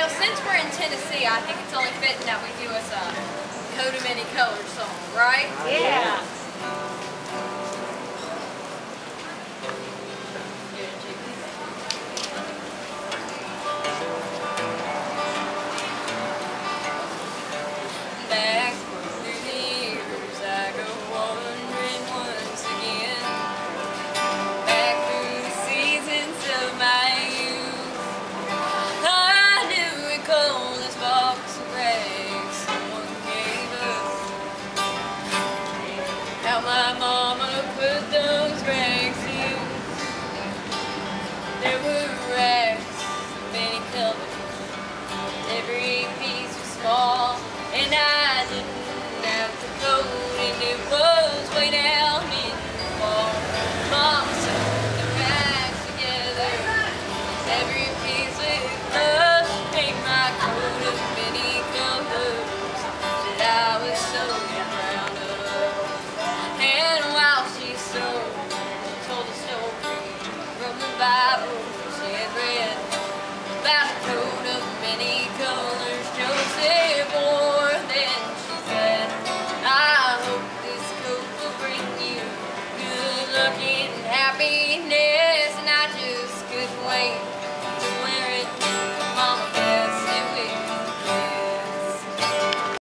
Well, since we're in Tennessee, I think it's only fitting that we do us a Coat of Many Colors song, right? Yeah. Back through the years, I go wandering once again. Back through the seasons of my youth. I do recall this box of rags someone gave us. How my mama put those rags to use. There were